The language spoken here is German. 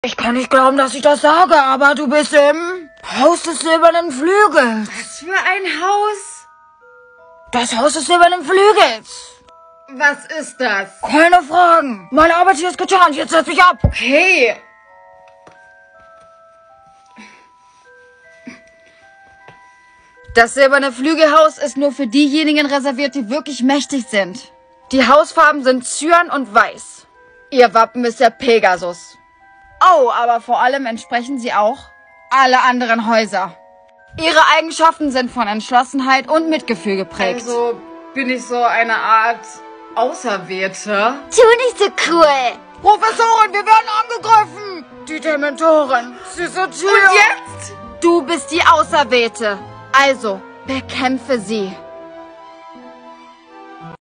Ich kann nicht glauben, dass ich das sage, aber du bist im Haus des silbernen Flügels. Was für ein Haus? Das Haus des silbernen Flügels. Was ist das? Keine Fragen. Meine Arbeit hier ist getan. Jetzt setz mich ab. Hey! Das silberne Flügelhaus ist nur für diejenigen reserviert, die wirklich mächtig sind. Die Hausfarben sind Cyan und Weiß. Ihr Wappen ist der Pegasus. Oh, aber vor allem entsprechen sie auch alle anderen Häuser. Ihre Eigenschaften sind von Entschlossenheit und Mitgefühl geprägt. Also bin ich so eine Art Auserwählte? Tu nicht so cool. Professorin, wir werden angegriffen. Die Dementoren. Sie sind hier. Und jetzt? Du bist die Auserwählte. Also, bekämpfe sie.